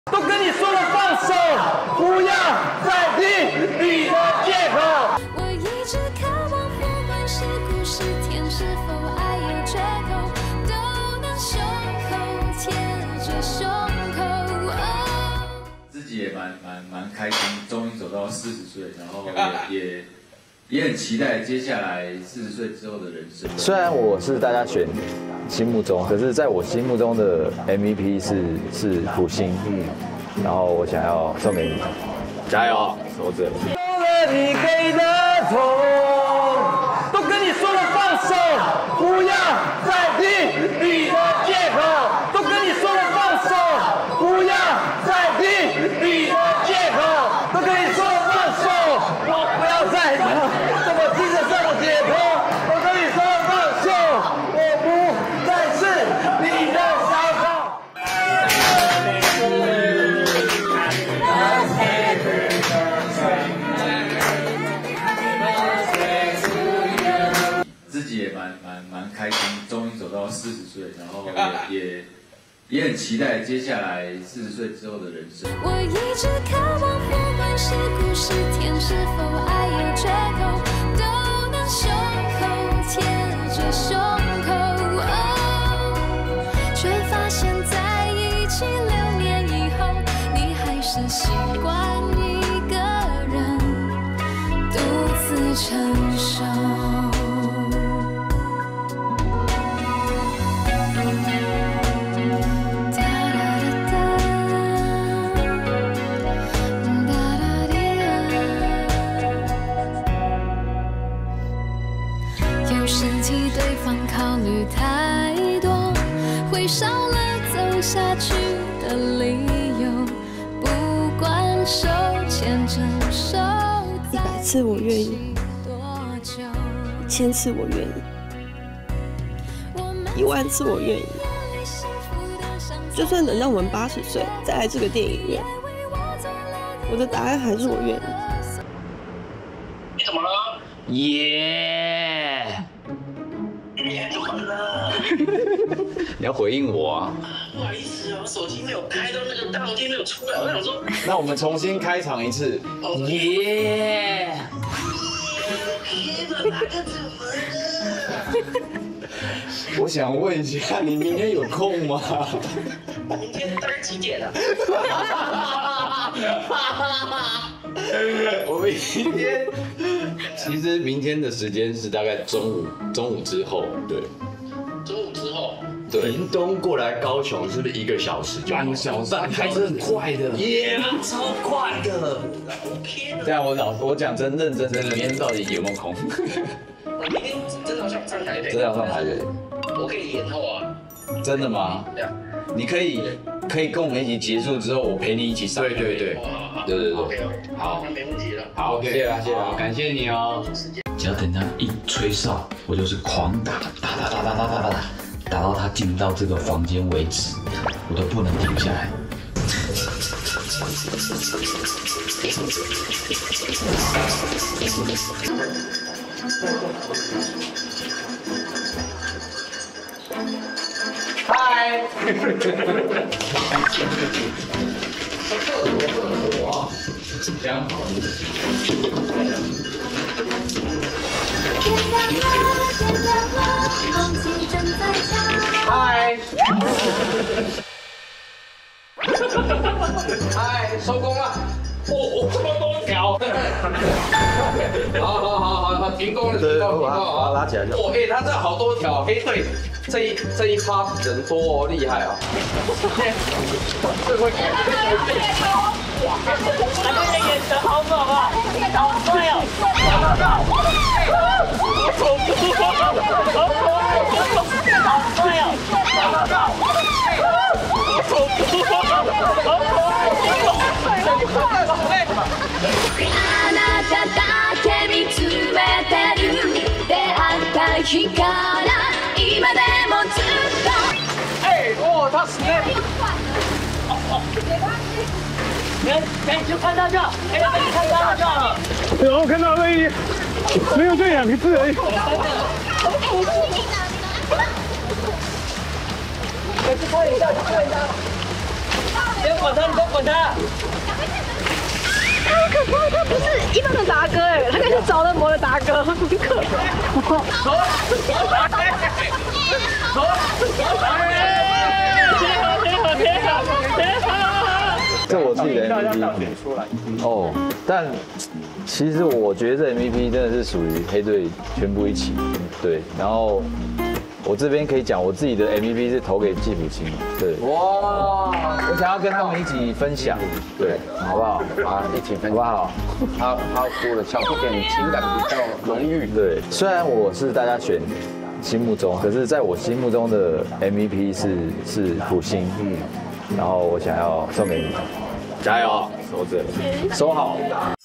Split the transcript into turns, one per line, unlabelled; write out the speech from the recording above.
都跟你说了放手，不要再听你的借口。
我一直渴望，不管是故是甜，是否爱有缺口，都能胸口贴着胸口。
自己也蛮开心，终于走到40岁，然后也很期待接下来40岁之后的人生。
虽然我是大家选心目中，可是在我心目中的 MVP 是普星，然后我想要送给你，加油，守着。
收了你给的痛，都跟你说了放手，不要再听你的借口，都跟你说了放手，不要再听你的借口，都跟你说了放手，我不要再这么精神上的解脱，我跟你说了放手，我不再是你的小狗。
自己也蛮开心，终于走到40岁，然后也很期待接下来40岁之后的人生。
我一直渴望，不管是故是甜，是否爱有缺口，都能胸口贴着胸口。却发现在一起6年以后，你还是习惯一个人独自承受。有时替对方考虑太多，会少了走下去的理由。不管手牵着手
100次我愿意，1000次我愿意，10000次我愿意。就算等到我们80岁再来这个电影院，我的答案还是我愿意。
你怎么了？
耶！
你怎么了？
你要回应我啊！
不好意思啊，我手机没有开到那个大头贴没有出来，我想说，
那我们重新开场一次，
耶！
天哪，哪个怎么了？
我想问一下，你明天有空吗？
明天大概几点啊？
我明天，其实明天的时间是大概中午之后，对。
中午之后。
对，
屏东过来高雄是不是1个小时就？
半个小时，开车很快的。
耶，超快的。
这样我讲真认真，
明天到底有没有空？
我明天真的要上台北。
真的要上台北？
我可以延后啊。
真的吗？
对啊。
你可以跟我们一起结束之后，我陪你一起上。
对对对，对对对。
好，那没问题了。
好，谢啦谢啦，感谢你哦。
只要等他一吹哨，我就是狂打，打到他进到这个房间为止，我都不能停下来。
嗨。
哇，这样好。
嗨。嗨，收工了。哦，这么多条。好，停工了，停工了。
拉起来就。
哦，哎，他这好多条，哎，对，这一趴人多哦，厉害哦。这会。哇，那边的眼神好爽啊，好帅哦。好帅哦。
あなただけ見つめてる出会った日から今でもずっと。
哎，哇，他死了！你就看到就好，哎，你看到就好了。有看到而已，没有这2个字而已。去看一下，去看一下。 滚他，你给我滚他！
他好可怕，他不是一般的达哥哎，他可是着了魔的达哥，很可怕。
这我自己的 MVP 哦，但其实我觉得这 MVP 真的是属于黑队全部一起，对。然后我这边可以讲，我自己的 MVP 是投给季普清，对。哇！我想要跟他们一起分享，对，好不好？
啊，一起分
好不好？
他说了，小不点情感比较浓郁。
对，虽然我是大家选心目中，可是在我心目中的 MVP 是普星，然后我想要送给你，加油，守着，收好。